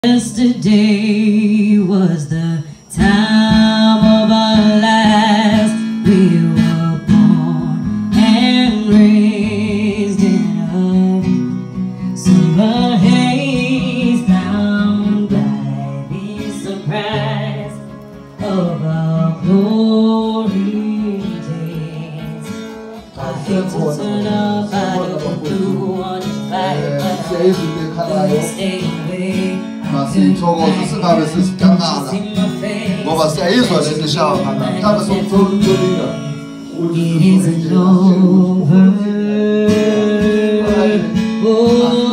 Yesterday was the time of our lives. We were born and raised in a summer haze, bound by the surprise of our glory days. I hate to turn up out of the blue on the fire, but stay away. 是错过是特别是尴尬的，我把这一所是笑他们，他们说做这个，我就是做这个。